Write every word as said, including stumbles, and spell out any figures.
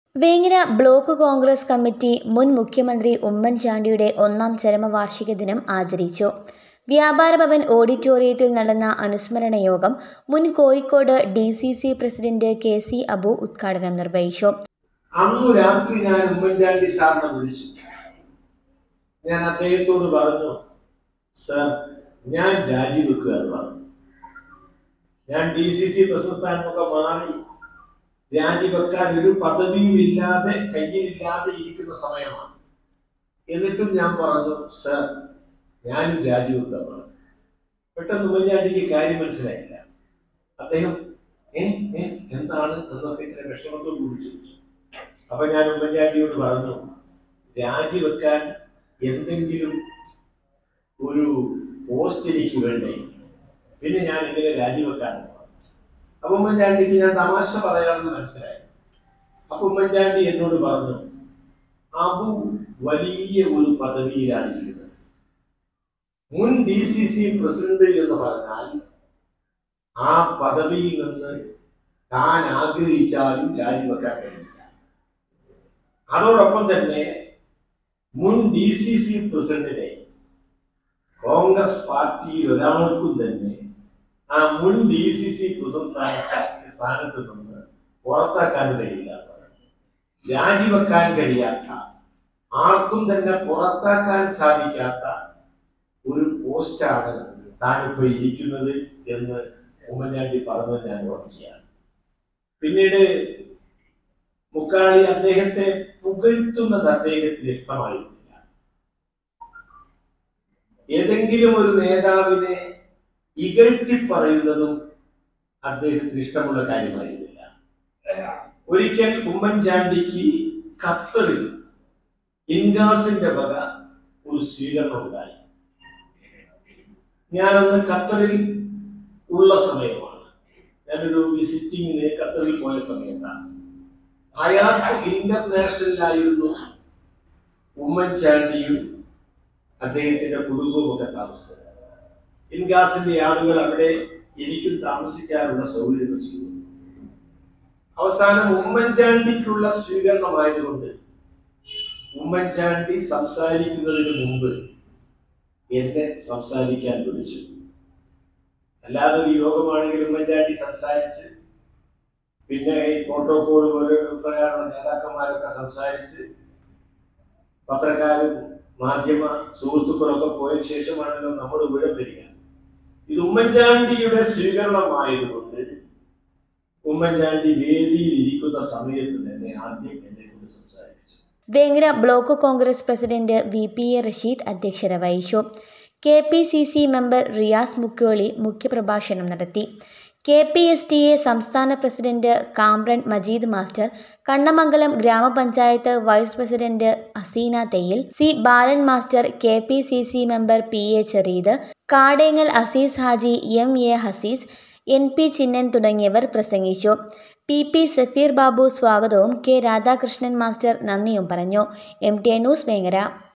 Vengara block Congress committee മുൻ മുഖ്യമന്ത്രി ഉമ്മൻചാണ്ടിയുടെ ഒന്നാം ചരമവാർഷിക ദിനം ആചരിച്ചു. വ്യാപാര ഭവൻ ഓഡിറ്റോറിയത്തിൽ നടന്ന അനുസ്മരണ യോഗം മുൻ Kozhikode D C C president K C Abu ഉദ്ഘാടനം നിർവഹിച്ചു. അന്നു രാത്രി ഞാൻ ഉമ്മൻചാണ്ടി സാറിനെ വിളിച്ചു. ഞാൻ അദ്ദേഹത്തോട് പറഞ്ഞു, സർ, ഞാൻ രാജിവെക്കുക എന്ന് പറഞ്ഞു. ഞാൻ ഡി സി സി പ്രസിഡന്റ് സ്ഥാനത്തൊക്കെ മാറി രാജിവെക്കാൻ ഒരു പദവിയും ഇല്ലാതെ കയ്യിലില്ലാതെ ഇരിക്കുന്ന സമയമാണ്. എന്നിട്ടും ഞാൻ പറഞ്ഞു, സർ, ഞാൻ രാജിവെക്കുക. പെട്ടെന്ന് ഉമ്മൻചാണ്ടിക്ക് കാര്യം മനസ്സിലായില്ല. അദ്ദേഹം ഏ ഏ എന്താണ് എന്നൊക്കെ ഇത്ര വിഷമത്തോട് കൂടി ചോദിച്ചു. അപ്പൊ ഞാൻ ഉമ്മൻചാണ്ടിയോട് പറഞ്ഞു, രാജിവെക്കാൻ എന്തെങ്കിലും ഒരു പോസ്റ്റ് എനിക്ക് വേണ്ടേ, പിന്നെ ഞാൻ എങ്ങനെ രാജിവെക്കാനെന്ന് പറഞ്ഞു. അപ്പൊ ഉമ്മൻചാണ്ടിക്ക് ഞാൻ തമാശ പറയാമെന്ന് മനസ്സിലായി. അപ്പൊ ഉമ്മൻചാണ്ടി എന്നോട് പറഞ്ഞു, അബു വലിയ ഒരു പദവിയിലാണ് ഇരിക്കുന്നത്. മുൻ ഡി സി സി പ്രസിഡന്റ് എന്ന് പറഞ്ഞാൽ ആ പദവിയിൽ നിന്ന് താൻ ആഗ്രഹിച്ചാലും രാജിവെക്കാൻ കഴിയില്ല. അതോടൊപ്പം തന്നെ മുൻ ഡി സി സി പ്രസിഡന്റിനെ കോൺഗ്രസ് പാർട്ടിയിൽ ഒരാൾക്കും തന്നെ ആ മുൻ ഡി സി സി പ്രസിഡന്റ് സ്ഥാനത്ത് നിന്ന് പുറത്താക്കാൻ കഴിയില്ല. രാജിവെക്കാൻ കഴിയാത്ത, ആർക്കും തന്നെ പുറത്താക്കാൻ സാധിക്കാത്ത ഒരു പോസ്റ്റാണ് താനിപ്പോ ഇരിക്കുന്നത് എന്ന് ഉമ്മൻചാണ്ടി പറഞ്ഞത് ഞാൻ ഓർക്കുകയാണ്. പിന്നീട് മുക്കാളി അദ്ദേഹത്തെ പുകഴ്ത്തുന്നത് അദ്ദേഹത്തിന് ഇഷ്ടമായിരുന്നില്ല. ഏതെങ്കിലും ഒരു നേതാവിനെ ഇകഴ്ത്തി പറയുന്നതും അദ്ദേഹത്തിന് ഇഷ്ടമുള്ള കാര്യമായിരുന്നില്ല. ഒരിക്കൽ ഉമ്മൻചാണ്ടിക്ക് ഖത്തറിൽ ഇൻഗാസിന്റെ വക ഒരു സ്വീകരണം ഉണ്ടായി. ഞാനന്ന് ഖത്തറിൽ ഉള്ള സമയമാണ്. ഞാനൊരു വിസിറ്റിങ്ങിന് ഖത്തറിൽ പോയ സമയത്താണ്. ഹയാത്ത് ഇന്റർനാഷണലിലായിരുന്നു ഉമ്മൻചാണ്ടിയും അദ്ദേഹത്തിന്റെ കുടുംബവും ഒക്കെ താമസിച്ചത്. ഇൻഗാസിന്റെ ആളുകൾ അവിടെ എനിക്കും താമസിക്കാനുള്ള സൗകര്യം ചെയ്തു. അവസാനം ഉമ്മൻചാണ്ടിക്കുള്ള സ്വീകരണമായതുകൊണ്ട് ഉമ്മൻചാണ്ടി സംസാരിക്കുന്നതിന് മുമ്പ് എന്നെ സംസാരിക്കാൻ വിളിച്ചു. അല്ലാതെ ഒരു യോഗമാണെങ്കിൽ ഉമ്മൻചാണ്ടി സംസാരിച്ച് പിന്നെ പ്രോട്ടോകോൾ പോലെ പ്രകാരമുള്ള നേതാക്കന്മാരൊക്കെ സംസാരിച്ച് പത്രക്കാരും മാധ്യമ സുഹൃത്തുക്കളൊക്കെ പോയതിനു ശേഷമാണല്ലോ നമ്മൾ വിവരം വരിക. ഇത് ഉമ്മൻചാണ്ടിയുടെ സ്വീകരണമായതുകൊണ്ട് ഉമ്മൻചാണ്ടി വേദിയിൽ ഇരിക്കുന്ന സമയത്ത് തന്നെ ആദ്യം എന്നെ കൊണ്ട് സംസാരിച്ചു. Vengara block Congress president V P A Rasheed അധ്യക്ഷത വഹിച്ചു. K P C C member Riyas Mukyoli മുഖ്യപ്രഭാഷണം നടത്തി. K P S T A സംസ്ഥാന പ്രസിഡന്റ് കാമ്രൻ മജീദ് മാസ്റ്റർ, കണ്ണമംഗലം ഗ്രാമപഞ്ചായത്ത് vice president Aseena Theyil, C Balan master, K P C C member P A Chereed, Kadengal Azeez Haji, M A Haseez, N P Chinnan തുടങ്ങിയവർ പ്രസംഗിച്ചു. P P Safeer Babu സ്വാഗതവും K Radhakrishnan master നന്ദിയും പറഞ്ഞു. M T news Vengara.